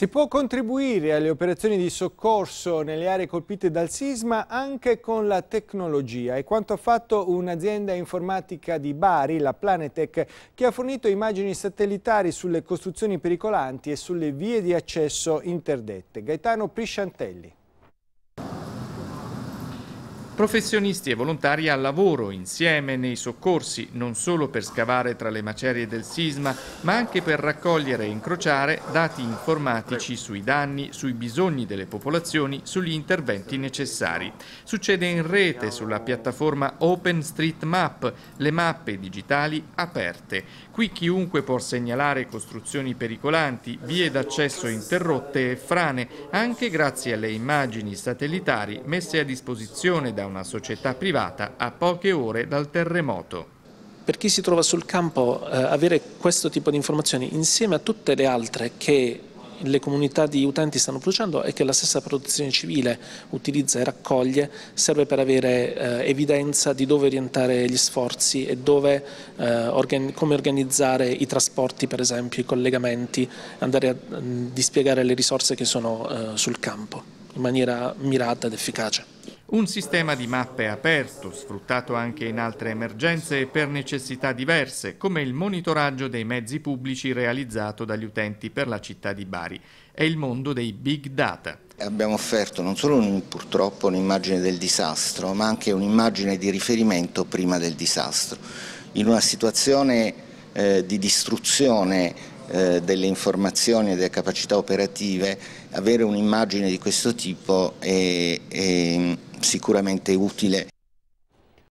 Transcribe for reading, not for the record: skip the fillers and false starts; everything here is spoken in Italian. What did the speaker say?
Si può contribuire alle operazioni di soccorso nelle aree colpite dal sisma anche con la tecnologia. È quanto ha fatto un'azienda informatica di Bari, la Planetech, che ha fornito immagini satellitari sulle costruzioni pericolanti e sulle vie di accesso interdette. Gaetano Prisciantelli. Professionisti e volontari al lavoro insieme nei soccorsi, non solo per scavare tra le macerie del sisma, ma anche per raccogliere e incrociare dati informatici sui danni, sui bisogni delle popolazioni, sugli interventi necessari. Succede in rete sulla piattaforma OpenStreetMap, le mappe digitali aperte. Qui chiunque può segnalare costruzioni pericolanti, vie d'accesso interrotte e frane, anche grazie alle immagini satellitari messe a disposizione da una società privata a poche ore dal terremoto. Per chi si trova sul campo, avere questo tipo di informazioni insieme a tutte le altre che le comunità di utenti stanno producendo e che la stessa protezione civile utilizza e raccoglie, serve per avere evidenza di dove orientare gli sforzi e dove, come organizzare i trasporti, per esempio, i collegamenti, andare a dispiegare le risorse che sono sul campo in maniera mirata ed efficace. Un sistema di mappe aperto, sfruttato anche in altre emergenze e per necessità diverse, come il monitoraggio dei mezzi pubblici realizzato dagli utenti per la città di Bari. È il mondo dei big data. Abbiamo offerto non solo purtroppo un'immagine del disastro, ma anche un'immagine di riferimento prima del disastro. In una situazione di distruzione delle informazioni e delle capacità operative, avere un'immagine di questo tipo è sicuramente utile